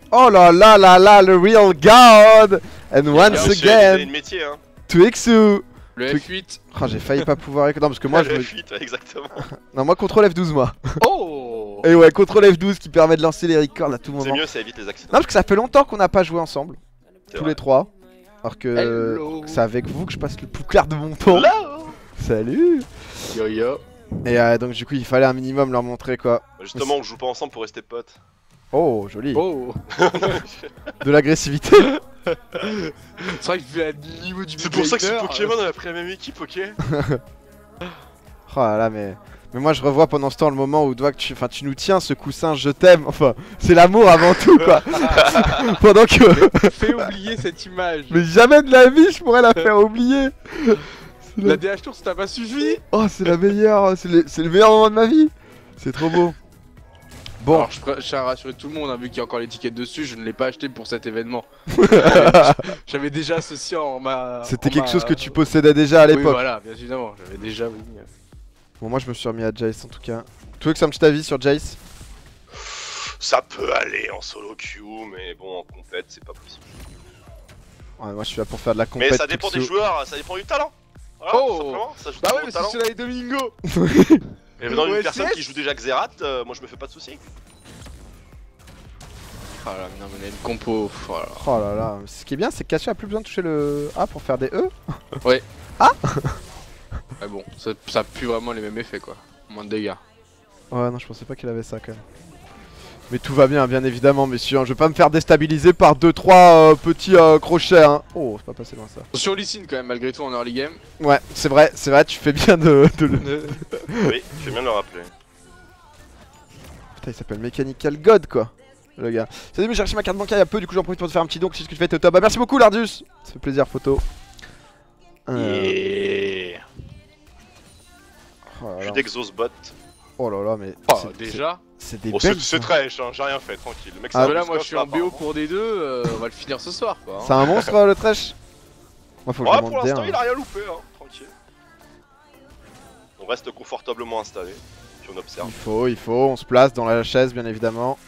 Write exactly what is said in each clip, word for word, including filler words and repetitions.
Oh là là là là, le real god. And once again, métier, hein. Twixu. Le F huit. Oh, j'ai failli pas pouvoir écouter. Non, parce que moi je le me... F huit, exactement. Non, moi contrôle F douze, moi. Oh. Et ouais, contrôle F douze qui permet de lancer les records à tout moment. C'est mieux, ça évite les accidents. Non, parce que ça fait longtemps qu'on n'a pas joué ensemble. Tous vrai. les trois. Alors que c'est avec vous que je passe le plus clair de mon temps. Hello. Salut. Yo yo. Et euh, donc du coup il fallait un minimum leur montrer quoi. Justement on joue pas ensemble pour rester potes. Oh joli. Oh. De l'agressivité. C'est vrai que vu le niveau du C'est pour ça que ce Pokémon on a pris la même équipe, ok. Oh là là mais... Mais moi je revois pendant ce temps le moment où toi que tu... Enfin tu nous tiens ce coussin je t'aime. Enfin c'est l'amour avant tout quoi. Pendant que... Fais oublier cette image. Mais jamais de la vie je pourrais la faire oublier. La D H Tour ça t'a pas suffi. Oh c'est la meilleure, c'est le... le meilleur moment de ma vie. C'est trop beau. Bon. Alors je, je tiens à rassurer tout le monde, hein, vu qu'il y a encore l'étiquette dessus, je ne l'ai pas acheté pour cet événement. J'avais déjà associé en ma... C'était en quelque ma... chose que tu possédais déjà à l'époque. Oui voilà, bien évidemment, j'avais déjà oui. Bon moi je me suis remis à Jace en tout cas. Tu veux que ça me petit avis sur Jace? Ça peut aller en solo queue, mais bon en compète c'est pas possible. Ouais moi je suis là pour faire de la compète. Mais ça dépend des joueurs, ça dépend du talent. Voilà, oh tout simplement, ça joue bah ouais au mais talent. c'est celui-là et Domingo. Mais dans une Ouais, personne yes. qui joue déjà Xerath, euh, moi je me fais pas de soucis. Oh là non mais il y a une compo, oh là. Oh là là, ce qui est bien c'est que Kasia a plus besoin de toucher le A pour faire des E. Ouais. Ah. Mais bon, ça, ça pue vraiment les mêmes effets quoi, moins de dégâts. Ouais non je pensais pas qu'il avait ça quand même. Mais tout va bien bien évidemment messieurs, je vais pas me faire déstabiliser par deux trois euh, petits euh, crochets hein. Oh c'est pas passé loin ça. Sur Lee Sin quand même malgré tout en early game. Ouais c'est vrai, c'est vrai, tu fais bien de, de le... Oui, je vais bien le rappeler. Putain il s'appelle Mechanical God quoi. Le gars. Salut, j'ai reçu ma carte bancaire il y a peu, du coup j'en profite pour te faire un petit don. Si ce que tu fais, t'es au top. Bah, merci beaucoup, Lardius. Ça fait plaisir, photo. Euh... Yeah. Oh là Je là. suis d'Exosbot. Oh là là, mais. Oh déjà. C'est des Oh, belles. c'est trash, hein, j'ai rien fait, tranquille. Le mec, Ah, ça là, va moi je suis en B O apparemment. pour des deux, euh, on va le finir ce soir quoi. Hein. C'est un monstre le trash. Moi faut que Ouais, je pour monte l'instant, bien. il a rien loupé, hein, tranquille. On reste confortablement installé, puis on observe. Il faut, il faut, on se place dans la chaise bien évidemment.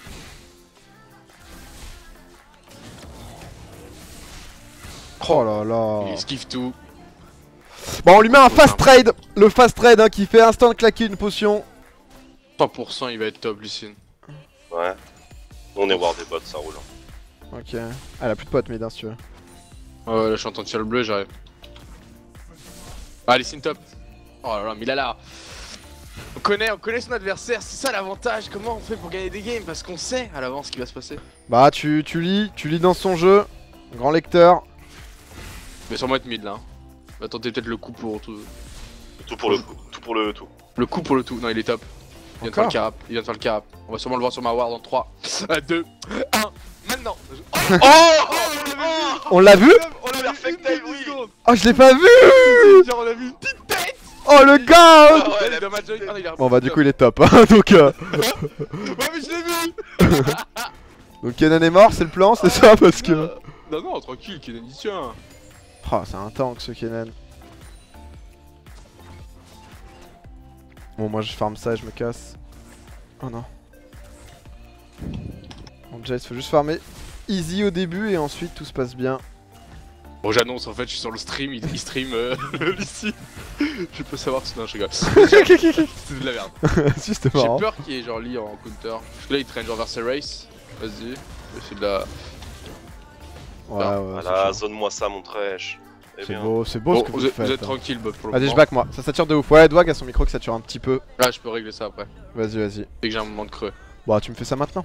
Oh là là. Il esquive tout. Bon on lui met un fast trade. Le fast trade hein, qui fait instant claquer une potion. cent pour cent il va être top Lee Sin. Ouais. On est war des bots, ça roule. Ok. Ah, elle a plus de potes mid hein, si tu veux. Ouais là je suis en train de tirer le bleu, j'arrive. Ah Lee Sin top. Oh là là mais là là. On connaît, on connaît son adversaire, c'est ça l'avantage. Comment on fait pour gagner des games? Parce qu'on sait à l'avance ce qui va se passer. Bah tu, tu lis, tu lis dans son jeu. Grand lecteur. Il va sûrement être mid là. Hein. On va tenter peut-être le coup pour tout. Tout pour le coup, tout pour le tout. Le coup pour le tout. Non il est top. Il vient de faire le carap. Il vient de faire le carap. On va sûrement le voir sur ma ward en trois, deux, un. Maintenant. Oh, oh, oh, On l'a vu? On l'a perfect time, oui. Oh je l'ai pas vu. Genre on a vu une petite tête. Oh le gars. Ah ouais, la dommage. petite- Ah, il a Bon bah du coup il est top hein, donc euh... Ouais mais je l'ai vu. Donc Kennen est mort, c'est le plan, c'est ça parce que... Non non tranquille Kennen y tient. Oh c'est un tank ce Kennen. Bon moi je farm ça et je me casse. Oh non. Bon Jace faut juste farmer easy au début et ensuite tout se passe bien. Bon j'annonce en fait je suis sur le stream, il, il stream euh, ici. Je peux savoir si non je rigole. C'est de la merde. Si c'était J'ai marrant. peur qu'il y ait genre Lee en counter. Parce que là il traîne genre vers ses race. Vas-y. C'est de la... Ouais ouais. Voilà, zone-moi ça, mon trash. Eh C'est bien. beau, c'est beau Bon, ce que vous, vous, êtes, faites. vous êtes hein. tranquille Bob pour le Vas-y je moment. back moi, ça sature de ouf. Ouais Dwag a son micro qui sature un petit peu. Là je peux régler ça après. Vas-y vas-y. Dès que j'ai un moment de creux. Bah tu me fais ça maintenant.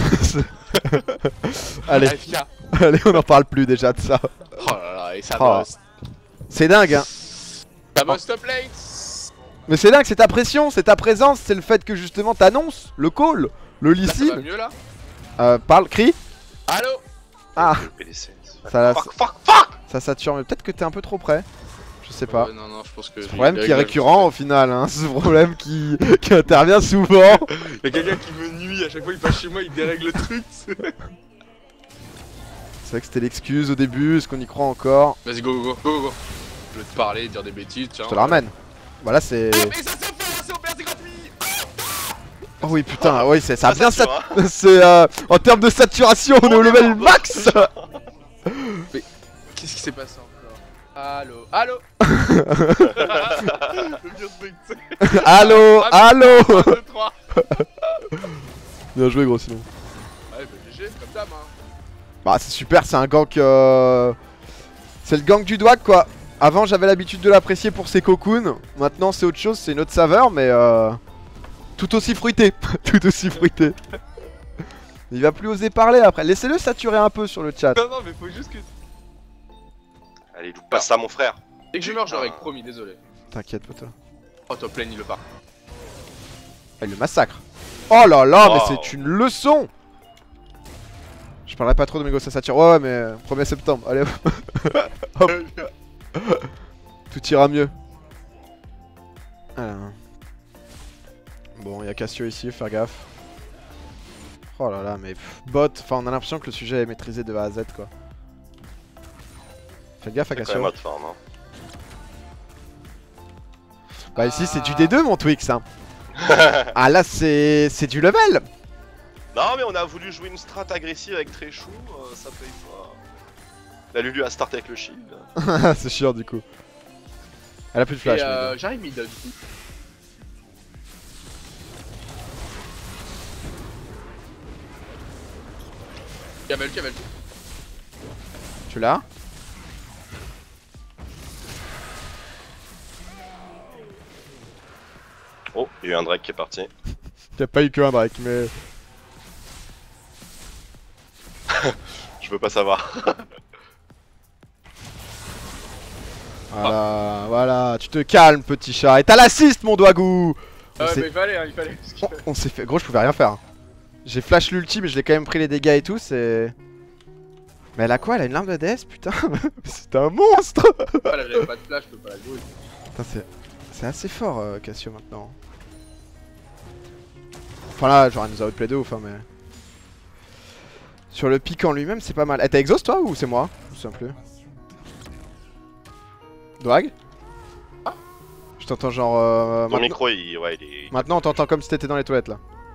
Allez, A F K. allez on en parle plus déjà de ça. Oh là là et ça Oh. bosse. C'est dingue hein. Ça bosse top lane. Mais c'est dingue, c'est ta pression, c'est ta présence, c'est le fait que justement t'annonces le call, le Là, ça va licine. mieux là. Euh, parle, crie. Allô. Ah, Le P D C. ça, Fuck, fuck, fuck. ça sature, mais peut-être que t'es un peu trop près. Je sais pas. Ouais, non non je pense que... C'est un problème qui est récurrent au final, hein. C'est un problème qui, qui intervient souvent. Il y a quelqu'un qui me nuit, à chaque fois il passe chez moi, il dérègle le truc. C'est vrai que c'était l'excuse au début, est-ce qu'on y croit encore? Vas-y go go go go go. Je vais te parler, dire des bêtises, tiens. Je te la ramène. Voilà, c'est. Ah mais ça se fait, c'est opère, c'est gratuit. Oh oui putain, oui c'est ça a Ça bien sature, sat... C'est euh, en termes de saturation, on est au level max. Qu'est-ce qui s'est passé encore? Allo, allo. Le vieux truc, tu sais. Allo, allo. un, deux, trois. Bien joué gros sinon. Ouais, bah G G, comme d'hab, hein. Bah c'est super, c'est un gank euh... c'est le gank du Dwag quoi. Avant j'avais l'habitude de l'apprécier pour ses cocoons. Maintenant c'est autre chose, c'est une autre saveur mais euh... tout aussi fruité. Tout aussi fruité. Il va plus oser parler après. Laissez-le saturer un peu sur le chat. Non, non, mais faut juste que. Allez, loupe pas ça, mon frère. Dès que je meurs, je l'aurai promis, désolé. T'inquiète poteau. Oh, top lane, il le part. Ah, il le massacre. Oh là là, Wow. mais c'est une leçon. Je parlerai pas trop de Mego, ça satire. Ouais, ouais, mais euh, premier septembre. Allez, hop. Tout ira mieux. Alors. Bon, il y a Cassio ici, faire gaffe. Oh là là, mais pff, bot. Enfin, on a l'impression que le sujet est maîtrisé de A à Z, quoi. Faites gaffe à C'est quand même Cassio. mode farm, hein. Bah, ici, c'est du D deux, mon Twix. Hein. Ah, là, c'est c'est du level. Non, mais on a voulu jouer une strat agressive avec Tréchou, euh, ça paye pas. La Lulu a starté avec le shield. C'est chiant, du coup. Elle a plus de flash. Et mais euh, bon. j'arrive mid, du coup. Camel, camel. Tu l'as? Oh, il y a eu un Drake qui est parti. T'as pas eu que un Drake, mais. Je veux pas savoir. Voilà, voilà, tu te calmes, petit chat. Et t'as l'assist, mon Dwagou. On Ah ouais, s'est- mais il fallait, hein, il fallait. parce que- on, on s'est fait. Gros, je pouvais rien faire. J'ai flash l'ulti, mais je l'ai quand même pris les dégâts et tout, c'est. Mais elle a quoi? Elle a une larme de D S, putain. C'est un monstre. Ah, là, j'avais pas de flash, je peux pas la jouer. Putain, c'est. C'est assez fort, euh, Cassio, maintenant. Enfin là, genre, elle nous a outplay de ouf, hein, mais. Sur le pic en lui-même, c'est pas mal. Eh, t'as exhaust, toi, ou c'est moi? Je me souviens plus. Dwag? Ah. Je t'entends genre. Euh, Ton maintenant... micro, il, ouais, il est. maintenant, on t'entend comme si t'étais dans les toilettes, là.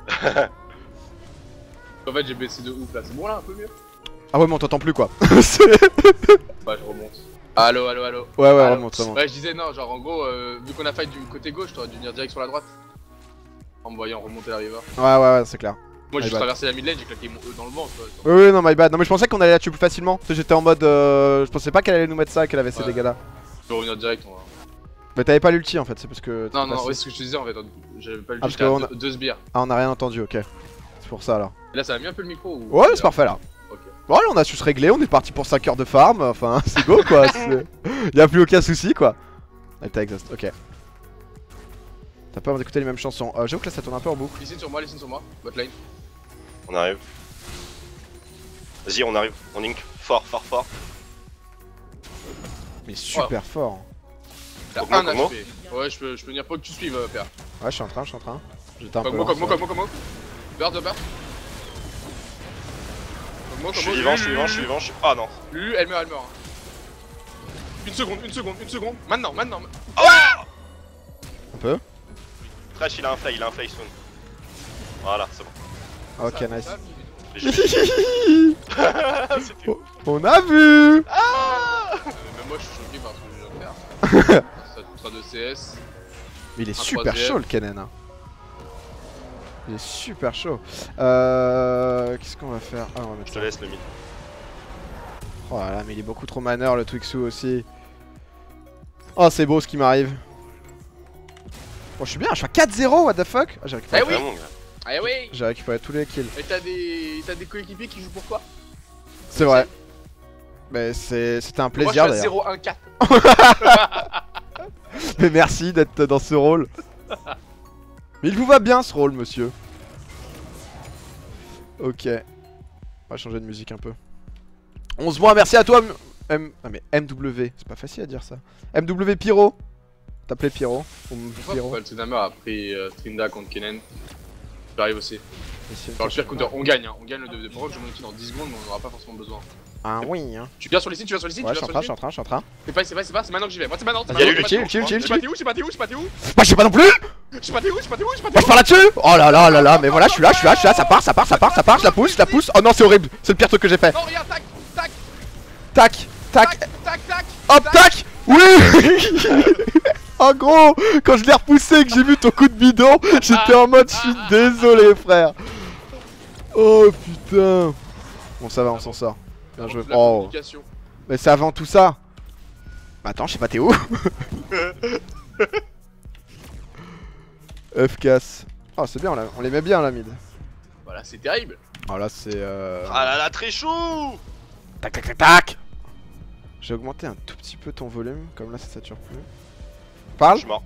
En fait, j'ai baissé de ouf là, c'est bon là, un peu mieux. Ah ouais, mais on t'entend plus, quoi. Bah, je remonte. Allo, allo, allo. Ouais, ouais, Allo. remonte, remonte. Ouais, je disais non, genre en gros, euh, vu qu'on a fight du côté gauche, t'aurais dû venir direct sur la droite. En me voyant remonter la river. Ouais, ouais, ouais, c'est clair. Moi, j'ai My juste bad. traversé la mid lane, j'ai claqué mon E dans le vent, tu vois. Oui, oui, non, my bad. Non, mais je pensais qu'on allait la tuer plus facilement. Tu sais, j'étais en mode. Euh... Je pensais pas qu'elle allait nous mettre ça, qu'elle avait ces Ouais. dégâts là. Je peux revenir direct, on va. Mais t'avais pas l'ulti en fait, c'est parce que. Non, non, passé. ouais, c'est ce que je te disais en fait. J'avais pas le Ah, juste parce à qu'on a- deux, deux sbires. Ah, on a rien entendu, ok. C'est pour ça alors. Et là, ça a mis un peu le micro ou... Ouais, c'est parfait là. Ok. Bon, là, on a su se régler, on est parti pour cinq heures de farm. Enfin, c'est go quoi. c'est- Y'a plus aucun souci quoi. Ah, t'as exhaust, ok. T'as pas d'écouter les mêmes chansons. Euh, J'avoue que là ça tourne un peu en boucle. Listen sur moi, listen sur moi. Bot lane. On arrive. Vas-y, on arrive. On link fort, fort, fort. Mais super fort. T'as Comment, un comment H P. Ouais, je peux, je peux venir pas que tu suives, euh, P A. Ouais, je suis en train, je suis en train. J'étais un peu. Comme moi, lent, comme moi, ça. comme moi, comme moi. Burst de burst. Comme moi, Je comme suis moi. vivant, je suis vivant, je suis vivant, je suis. Ah non. Lulu, elle meurt, elle meurt. Une seconde, une seconde, une seconde. Maintenant, maintenant. Un peu. Trash, il a un fly, il a un fly soon. Voilà, c'est bon. Ok, Ça, nice. ça, J'ai fait. C'était ouf. On a vu. Euh, Même moi, je suis choqué par ce que je viens de faire. Ça sera de C S. Mais il est Un super troisième. chaud le Kennen. Hein. Il est super chaud. Euh. Qu'est-ce qu'on va faire? Ah, on va mettre Je ça. te laisse le mid. Oh là là, mais il est beaucoup trop maneur le Twixu aussi. Oh, c'est beau ce qui m'arrive. Oh, je suis bien, je suis à quatre zéro, what the fuck? Ah, j'ai récupéré, Eh oui. Vraiment, gars. Ah oui. j'ai récupéré tous les kills. Et t'as des, t'as des coéquipiers qui jouent pour toi? C'est vrai. Mais c'est- c'était un Moi, je suis plaisir à d'ailleurs. zéro un quatre. Mais merci d'être dans ce rôle. Mais il vous va bien ce rôle, monsieur. Ok. On va changer de musique un peu. onze mois, merci à toi. M... M... Ah mais M W, c'est pas facile à dire ça. M W Pyro. T'appelais Pyro ou M- Pourquoi Pyro. le Tsunami a pris euh, Trinda contre Kennen? J'arrive aussi. Monsieur. Alors, le pire counter, on gagne, hein. On gagne le deux. Par contre, je monte dans dix secondes, mais on n'aura pas forcément besoin. Ah oui, hein. Tu viens sur les sites, tu viens sur les sites, Ouais, tu je suis viens en sur train, les je suis en train, je suis en train. sites. C'est pas, c'est pas, c'est pas, c'est maintenant que j'y vais. Moi, c'est maintenant. c'est Vas-y, maintenant, chill, c'est chill, maintenant. chill, Je sais chill. pas t'es où, je sais pas t'es où, je sais pas t'es où. Bah, je sais pas non plus. Je sais pas t'es où, je sais pas t'es où, je sais pas Oh, t'es je pars là-dessus. Oh là là là là, mais voilà, je suis là, je suis là, je suis là, ça part, ça part, ça part, ça part, je la pousse, je la pousse. Oh non, c'est horrible, c'est le pire truc que j'ai fait. où. Non, regarde, tac, tac, Tac, tac, tac, tac, tac. hop, tac. Oui. Oh gros, quand je l'ai repoussé et que j'ai vu ton coup de bidon, j'étais en mode je suis désolé frère. Oh putain. Bon ça va, on s'en sort. Bien joué. La Oh. communication. Mais c'est avant tout ça. Bah attends, je sais pas t'es où. F casse. Oh c'est bien, on, la- on les met bien la mid. Voilà, c'est terrible. Oh là c'est euh... Ah là là, très chou. Tac tac tac tac. J'ai augmenté un tout petit peu ton volume, comme là ça sature plus. Je Parle. suis mort.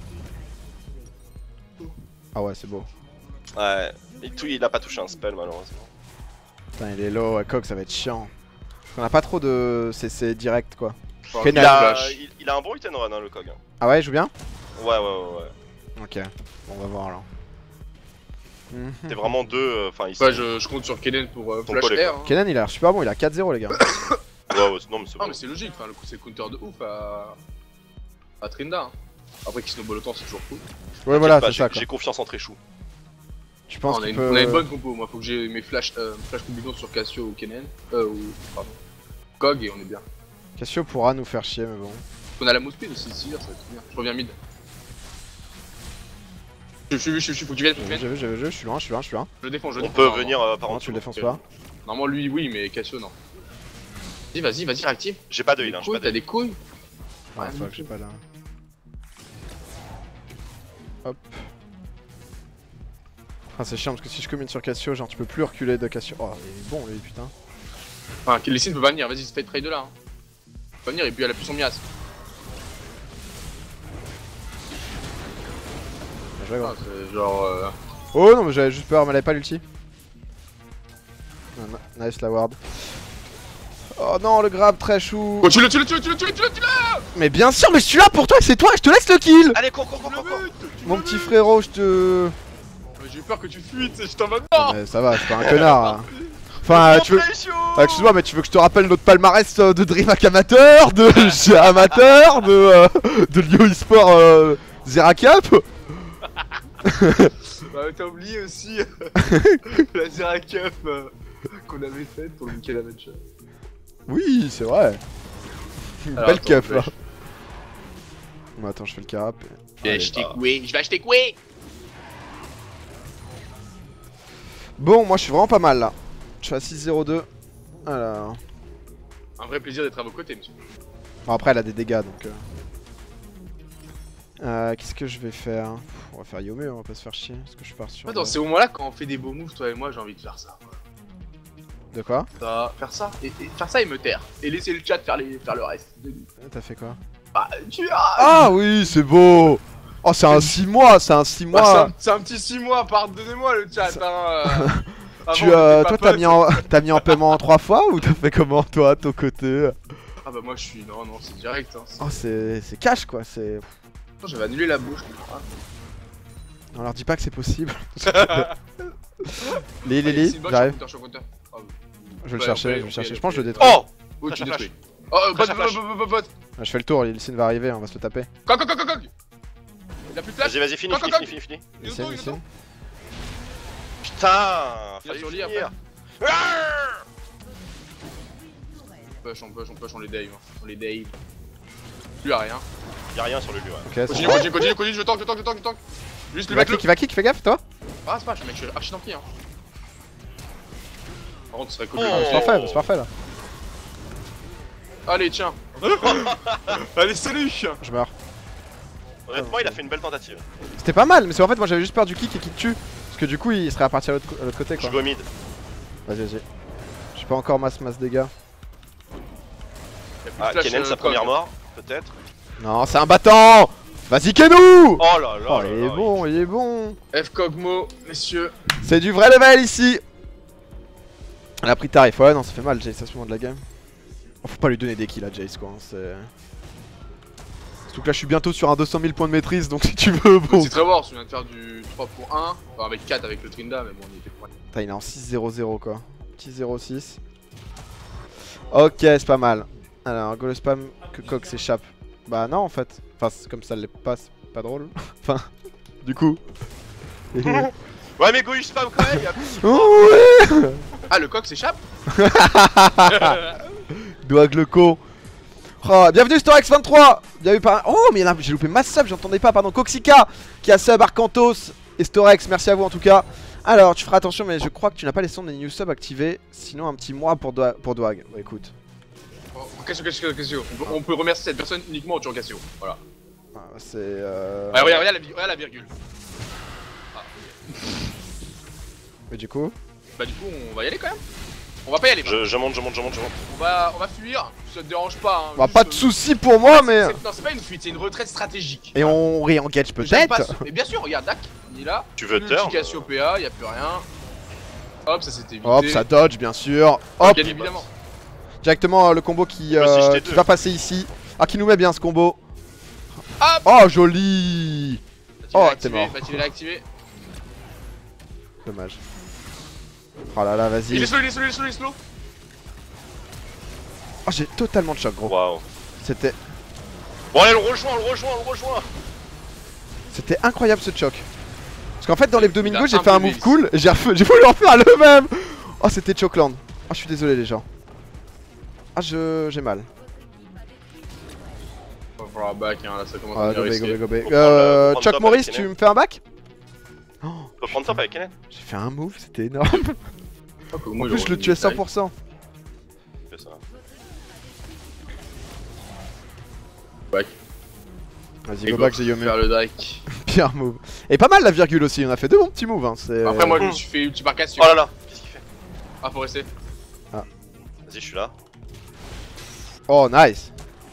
Ah ouais c'est beau. Ouais, et tout, il a pas touché un spell malheureusement. Putain il est low, à coq ça va être chiant. On a pas trop de C C direct quoi. Enfin, Kenal. Il a, flash. il, il a un bon hit and run hein, le Cog. Ah ouais il joue bien. Ouais, ouais, ouais, ouais. Ok, bon, on va voir alors. Mhm. T'es vraiment deux, enfin ici. Ouais, je, je compte sur Kenen pour euh, Ton flash collègue, air. Hein. Kenan il a l'air super bon, il a quatre zéro les gars. Ouais, ouais, non mais c'est Ah bon. mais c'est logique, enfin, le coup c'est le counter de ouf à, à Trinda. Hein. Après qu'il snowball autant c'est toujours cool. Ouais voilà T'inquiète c'est pas, ça j'ai- quoi. J'ai confiance en Tréchou. Tu Ah, penses on, a qu'il une, peut... on a une bonne compo, moi faut que j'ai mes flash, euh, flash combinons sur Cassio ou Kenen. Euh ou pardon. Cog et on est bien. Cassio pourra nous faire chier mais bon. On a la mousse speed aussi, si, ça va être bien. Je reviens mid. Je suis, je suis, je suis, faut que tu viennes, faut que tu J'ai viennes. vu, j'ai vu, je suis loin, je suis loin, je suis loin. Je le défends, je le On défends. peut normalement. venir euh, par en Non dessous. tu le défonces ok. pas. Normalement lui oui, mais Cassio non. Vas-y, vas-y, vas-y, réactive. J'ai pas de heal, hein, j'ai Couilles, pas de t'as heal. des couilles. Ouais fuck j'ai pas là. Hop. Ah c'est chiant parce que si je commune sur Cassio, genre tu peux plus reculer de Cassio. Oh il est bon lui putain. Enfin, Lessine peut pas venir, vas-y, fais trade de là. Hein. Il peut pas venir et puis elle a plus son mias. Bien joué, gros. Ah, c'est genre. Euh... Oh non mais j'avais juste peur, mais elle avait pas l'ulti. Ah, na- Nice la ward. Oh non le grab très chou. Oh, tu le, tu le, tu le, tu le, tu le, tu le, tu le. Mais bien sûr mais je suis là pour toi, c'est toi, je te laisse le kill. Allez, cours, cours, cours, cours, cours. Mon petit frérot je te... Mais j'ai eu peur que tu fuis, tu sais, je t'en mode Non, non. mais ça va, je suis pas un connard. Hein. Enfin, euh, tu veux... Tréchou. Ah, excuse-moi, mais tu veux que je te rappelle notre palmarès euh, de DreamHack amateur, de G A amateur, de, euh, de Lio eSport euh, Zera Cup. Bah, t'as oublié aussi la Zera Cup euh, qu'on avait faite pour le Michael Adventure. Oui, c'est vrai. Une Alors, belle attends, cup je là. vais- Bon, attends, je fais le carap. Je vais Allez. acheter coué, je vais acheter coué. Bon, moi je suis vraiment pas mal là. Je suis à six zéro deux. Alors. Un vrai plaisir d'être à vos côtés, monsieur. Bon, après, elle a des dégâts donc. Euh... Euh, Qu'est-ce que je vais faire? Pff, on va faire Yome, on va pas se faire chier. Est-ce que je pars sur. Ouais, dans euh, ces moments-là, quand on fait des beaux moves, toi et moi, j'ai envie de faire ça. De quoi? Ça, faire ça, et, et faire ça et me taire. Et laisser le chat faire, les, faire le reste. T'as fait quoi? Bah, tu as. Ah oui, c'est beau! Oh, c'est un six mois, c'est un six Bah, mois! c'est un- c'est un, petit six mois, pardonnez-moi le chat. Ça- Hein, euh... Tu, Avant, on euh, était toi, pas t'as potes. mis, en... t'as mis en paiement en trois fois ou t'as fait comment, toi, de ton côté? Ah bah moi je suis... Non, non, c'est direct. Hein. c'est- Oh, c'est c'est cash quoi, c'est. Attends, j'avais annulé la bouche. Ah. On leur dit pas que c'est possible. Les, les, Allez, les, c'est une bonne, j'arrive. je suis en counter, je suis en counter. Ah, oui. Je vais le Ouais, chercher, on je peut- vais le on chercher. peut- Je pense que je le on détruis. Oh. Oh, tu Flash, détruis. flash. Oh, euh, bot, Flash, bot, flash. bot, bot, bot. Ah, je fais le tour, Lilsin va arriver, on va se le taper. Cog, cog, cog, cog. Il a plus de flash. Vas-y, vas-y, fini, Coq, fini, coq, fini, fini, fini. Il est Lilsin, autour, il est Lilsin. autour. Putain, Il est fallait sur l'I finir. après. Ah. On push, on push, on push, on les dave. hein. On les dave. Plus à rien. Y'a rien sur le lieu. Ouais. Ok, c'est Continue, bon. continue, continue, continue, je tank, je tank, je tank, je tank. Juste Il lui va mettre le. kick, il va kick, fais gaffe, toi. Ah, c'est pas, je mec, je suis archi tanky. Hein. Par contre, ce serait cool. Oh. Ah, c'est parfait, c'est parfait là. Allez, tiens. Allez, salut. Je meurs. Honnêtement, il a fait une belle tentative. C'était pas mal, mais c'est en fait, moi j'avais juste peur du kick et qu'il te tue. Parce que du coup, il serait reparti à l'autre co- à l'autre côté Je quoi. go mid. Vas-y, vas-y. J'ai pas encore masse masse dégâts. Il y a plus de Ah, flash, Kennen, euh, sa Cog. première mort, peut-être. Non, c'est un battant. Vas-y, Kenou. Oh là là. Oh, là il est là, bon, il est bon. F Cogmo, messieurs. C'est du vrai level ici. Elle a pris tarif. Ouais, non, ça fait mal, Jace, à ce moment de la game. Oh, faut pas lui donner des kills à Jace, quoi. hein, C'est. Surtout que là, je suis bientôt sur un deux cent mille points de maîtrise, donc si tu veux, bon. C'est très bon, on vient de faire du trois pour un. Enfin, avec quatre avec le Trinda, mais bon, on y était pas. Putain, il est en six zéro zéro, quoi. Petit zéro six. Ok, c'est pas mal. Alors, go le spam que Coq s'échappe. Bah, non, en fait. Enfin, c'est comme ça l'est pas, c'est pas drôle. Enfin, du coup. Ouais, mais go, il spam quand même, y'a plus. Oh ouais. Ah, le coq s'échappe. Doig le con. Oh, bienvenue Storex vingt-trois. Bienvenue par... Oh mais là j'ai loupé ma sub, j'entendais pas, pardon. Coxica qui a sub Arcantos et Storex, merci à vous en tout cas. Alors tu feras attention mais je crois que tu n'as pas les sons des new subs activés. Sinon un petit mois pour, Doig pour Doig. Bon, écoute. Oh, Cassio, Cassio, Cassio. On peut, on peut remercier cette personne uniquement en tuant Cassio. Voilà. Ah, c'est... Euh... Ouais, regarde, regarde, la, regarde la virgule. Ah. Mais du coup... Bah du coup on va y aller quand même. On va pas y aller. Je, je monte, je monte, je monte, je monte. On va, on va fuir. Ça te dérange pas. Hein, bah juste, pas de euh... soucis pour moi mais... Non c'est pas une fuite, c'est une retraite stratégique. Et on re-engage peut-être. Mais bien sûr, regarde, Dak, il est là. Tu veux Plus turn petit Cassio P A, y'a plus rien. Hop, ça s'était évité. Hop, ça dodge bien sûr. Oh, Hop, bien évidemment. directement euh, le combo qui, Moi aussi, euh, j'étais qui deux. va passer ici. Ah, qui nous met bien ce combo. Hop. Oh, joli. Oh, t'es mort. Va-t-il réactiver? Dommage. Oh là là, Il vas-y. est slow, il est slow, il est slow, il est slow. Oh, j'ai totalement de choc, gros. Waouh. C'était Bon, allez, on le rejoint, on le rejoint, on le rejoint. c'était incroyable ce choc. Parce qu'en fait, dans les Domingo, Il a j'ai un fait un peu move vite. cool. et J'ai refait- j'ai voulu en faire le même. Oh, c'était Chokeland. Oh, je suis désolé, les gens. Ah, je j'ai mal. On va falloir back, hein, là ça commence Ah, à bien gobé, gobé, risquer. gobé. Faut prendre Euh, le- faut prendre Chuck top Morris, avec tu Kenen. me fais un back? Oh, Faut prendre top avec Kenen. j'ai fait un move, c'était énorme. Oh, En comment il plus, je le aurait tuais mis cent une pour cent. Fais ça. Back. Vas-y, Et go go, back, j'ai Yomu. faire le Drake. Pire move. Et pas mal la virgule aussi, on a fait deux bons petits moves. Hein. c'est- Après, moi je me suis fait ulti par Cassio. Oh là là, qu'est-ce qu'il fait? Ah, faut rester. Vas-y, je suis là. Oh, nice.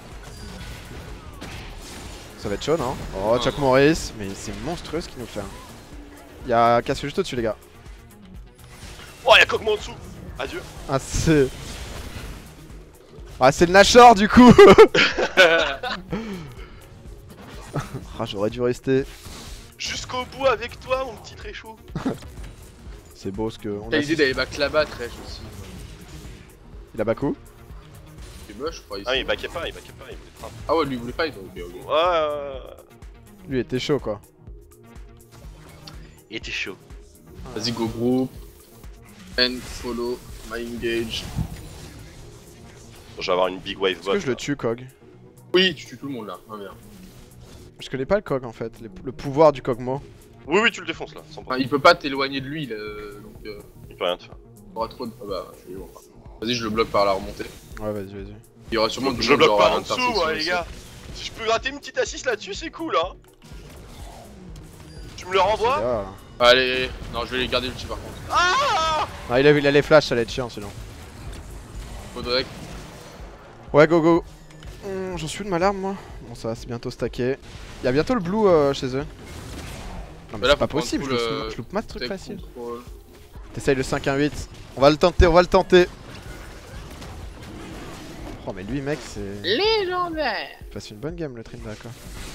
Ça va être chaud, non? Oh, Chuck Morris. Mais c'est monstrueux ce qu'il nous fait. hein. Y'a Cassio juste au-dessus, les gars. Oh, y'a Kog'Maw en dessous. Adieu. Ah, c'est. Ah, c'est le Nashor du coup! Ah, j'aurais dû rester. Jusqu'au bout avec toi, mon petit Tréchou. C'est beau ce que. On T'as a... l'idée d'aller back là-bas, Trèche aussi. Il a Baku? C'est moche, je crois. Ici. Ah, il backait pas, il backait pas, il voulait frapper. Ah ouais, lui il voulait pas, il ok, ok. Ouais, ouais, ouais. Lui était chaud quoi. Il était chaud. Vas-y, go group. End, follow, my engage. Je vais avoir une big wave Est-ce bot. que je le là. tue, Kog? Oui, tu tues tout le monde là. Ah merde. Je connais pas le Kog en fait, le, le pouvoir du Kog'Maw. Oui, oui, tu le défonces là, sans Enfin, problème. il peut pas t'éloigner de lui là, donc euh, Il peut rien te faire. il aura trop de. Ah bah, je vais voir. Vas-y, je le bloque par la remontée. Ouais, vas-y, vas-y. Il y aura sûrement du Je monde bloque genre pas à en dessous, l'intersection ouais, les aussi. gars. Si je peux gratter une petite assist là-dessus, c'est cool, hein. Tu me le renvoies? Ah. Allez, non, je vais les garder l'ulti par contre. Ah! Ah, il a, il a les flashs, ça allait être chiant sinon. Go Drake. Ouais, go go. Hum, J'en suis de ma larme moi. Bon, ça va, c'est bientôt stacké. Il y a bientôt le blue euh, chez eux. Non, mais Mais là, c'est pas faut prendre possible, tout je, le- loupe- je loupe ma truc Take facile. control. T'essayes le cinq un huit. On va le tenter, on va le tenter. Oh, mais lui, mec, c'est. Légendaire. Il passe une bonne game le Trinda quoi.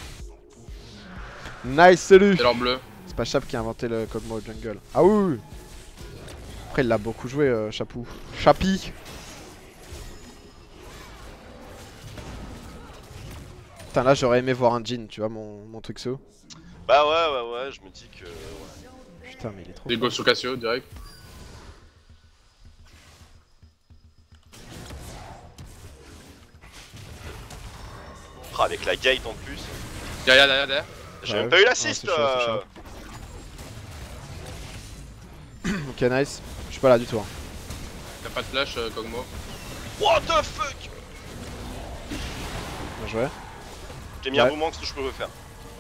Nice, salut! C'est l'or bleu. C'est pas Chap qui a inventé le Kog'Maw au jungle. Ah oui, oui. Après il l'a beaucoup joué euh, Chapou. Chapi. Putain là j'aurais aimé voir un Jhin, tu vois mon, mon truc so. Bah ouais, ouais, ouais, je me dis que. Ouais. Putain mais il est trop Des fort. go sur Cassio direct. Ah, avec la gate en plus. Derrière, derrière, derrière. J'ai Ouais, même pas eu ouais. l'assist. Ah, c'est chaud, c'est euh. Ok nice. Je suis pas là du tout. Hein. Y'a pas de flash, euh, Kog'Maw. What the fuck? Bien joué. J'ai mis un Ouais. moment que ce que je peux faire.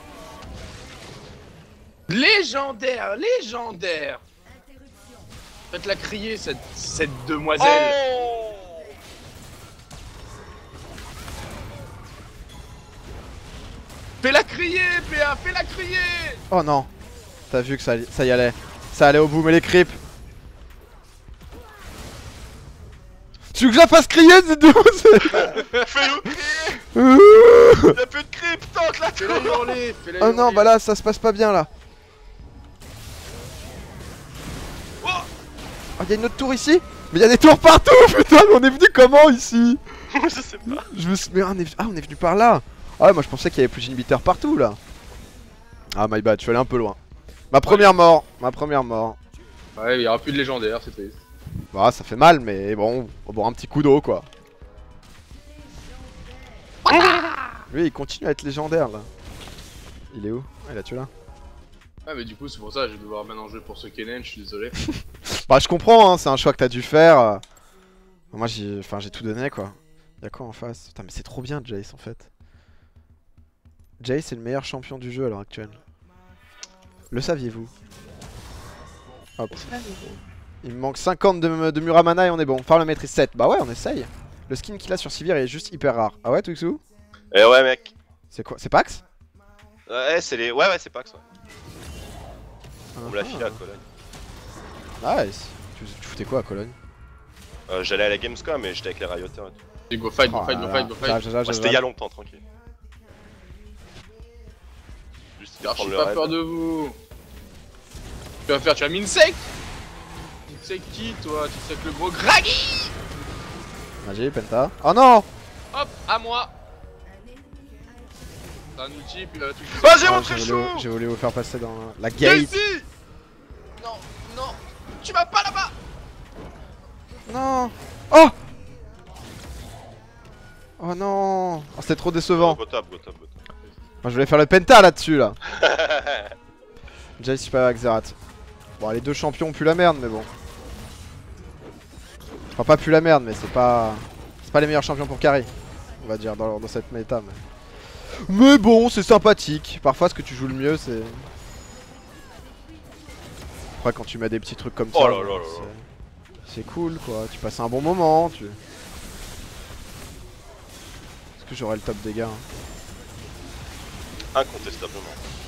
Légendaire, légendaire. Faites-la crier cette, cette demoiselle. Oh! Fais-la crier, P A, fais-la crier. Oh non. T'as vu que ça, ça y allait. Ça allait au bout mais les creeps. Tu veux que je la fasse crier cette demoiselle? Fais-nous crier! Y'a plus de creep, tente la Fais-la tour! hurler, fais-la Oh hurler. non bah là ça se passe pas bien là. Oh! Oh y'a une autre tour ici? Mais y'a des tours partout putain mais on est venu comment ici? Je sais pas. Je me suis... Mais on est... Ah on est venu par là. Ah ouais moi je pensais qu'il y avait plus d'inhibiteurs partout là. Ah my bad, je suis allé un peu loin. Ma première mort, ma première mort. Ouais, il y aura plus de légendaire, c'est triste. Bah ça fait mal, mais bon, on va boire un petit coup d'eau quoi. Lui il continue à être légendaire là. Il est où? Ah, il a tué là. Ah mais du coup c'est pour ça, je vais devoir maintenant jouer pour ce Kennen, je suis désolé. Bah je comprends, hein, c'est un choix que t'as dû faire. Moi j'ai enfin, j'ai tout donné quoi. Y'a quoi en face? Putain mais c'est trop bien Jace en fait. Jace est le meilleur champion du jeu à l'heure actuelle. Le saviez-vous? Hop. Il me manque cinquante de, de Muramana et on est bon. Faire le maîtrise sept. Bah ouais on essaye. Le skin qu'il a sur Sivir est juste hyper rare. Ah ouais Tuxu? Eh ouais mec. C'est quoi? C'est Pax? Ouais c'est les... Ouais ouais c'est Pax ouais. Ah, On me l'a ah. filé à Cologne. Nice. Tu, tu foutais quoi à Cologne? Euh, J'allais à la Gamescom mais j'étais avec les rioteurs et tout. Et go fight, go Oh fight, là go là. fight, go fight. J'arrive, j'arrive, Moi, C'était il y a longtemps tranquille. Juste Alors, prendre j'ai le pas raid. peur de vous. Tu vas faire, tu as mis une sec. Une sec qui toi? Tu sais que le gros Gragi. Magie, Penta. Oh non! Hop, à moi. T'as un outil, puis là tout. Ah j'ai Ah, mon j'ai tréchou. voulu, j'ai voulu vous faire passer dans la Viens gate. ici. Non, non, tu vas pas là-bas. Non! Oh! Oh non! Oh, c'était trop décevant. Go top, go top, go top. Moi je voulais faire le penta là-dessus là. Jace super avec Xerath. Bon les deux champions puent la merde mais bon. Enfin pas puent la merde mais c'est pas... C'est pas les meilleurs champions pour carry. On va dire dans, dans cette méta mais... Mais bon c'est sympathique. Parfois ce que tu joues le mieux c'est... Après quand tu mets des petits trucs comme ça... Oh là là là là. c'est- C'est cool quoi. Tu passes un bon moment. Tu... Est-ce que j'aurai le top dégâts hein? Incontestablement.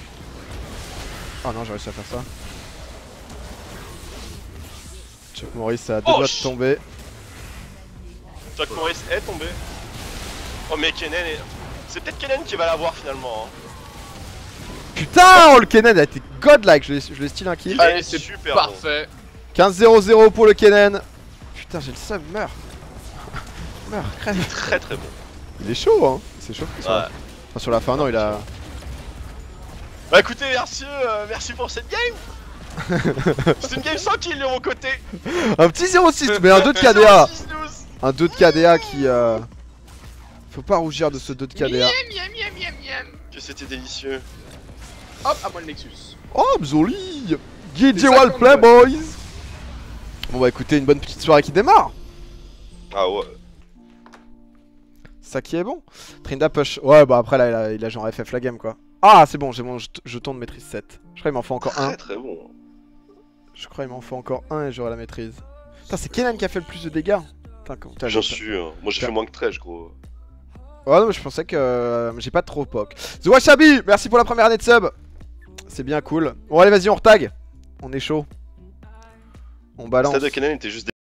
Oh non j'ai réussi à faire ça. Chuck Morris a deux Oh, doigts de ch- tomber. Chuck Morris est tombé. Oh mais Kennen est... C'est peut-être Kennen qui va l'avoir finalement. Hein. Putain oh, le Kennen a été godlike, je l'ai je l'ai style un kill. Il est Allez, c'est super parfait. quinze zéro zéro pour le Kennen. Putain j'ai le seum, meurs. Meurs, crève. bon. Très très bon. Il est chaud hein, c'est chaud que ça. Ouais. Enfin, sur la fin non il a... Bah écoutez merci, euh, merci pour cette game. C'est une game sans kill de mon côté. Un petit zéro six mais un deux de K D A. six douze. Un deux de K D A qui... Euh... Faut pas rougir de ce deux de K D A. Miam, miam, miam, miam, miam. Que c'était délicieux. Hop, à moi le Nexus. Oh Bzoli G J C'est Wall cinquante, Play ouais. boys. Bon bah écoutez une bonne petite soirée qui démarre. Ah ouais. Ça qui est bon. Trinda push. Ouais bah après là il a, il a genre F F la game quoi. Ah c'est bon j'ai mon jet- jeton de maîtrise sept. Je crois qu'il m'en faut encore un. Très très bon. Je crois qu'il m'en faut encore un et j'aurai la maîtrise. Putain c'est Kennen qui a fait le plus de dégâts. Putain comment t'as... J'en suis. Hein. Moi j'ai Tiens. fait moins que treize gros. Ouais non mais je pensais que euh, j'ai pas trop poc. The Washabi, merci pour la première année de sub. C'est bien cool. Bon allez vas-y on retag. On est chaud. On balance. Le stade de Kennen était juste